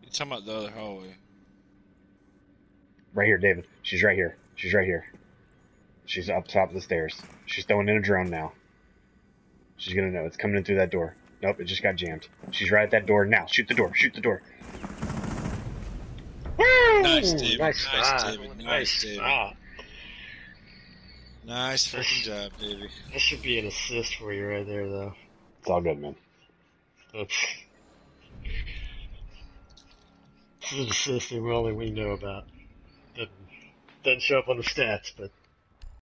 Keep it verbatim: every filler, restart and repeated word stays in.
You're talking about the other hallway. Right here, David. She's right here. She's right here. She's up top of the stairs. She's throwing in a drone now. She's gonna know. It's coming in through that door. Nope, it just got jammed. She's right at that door now. Shoot the door. Shoot the door. Woo! Nice, David. Nice Nice, spot. David. Nice, Nice David. spot. Nice freaking job, baby. That should be an assist for you right there, though. It's all good, man. That's... This is an assist that only we know about. Doesn't, doesn't show up on the stats, but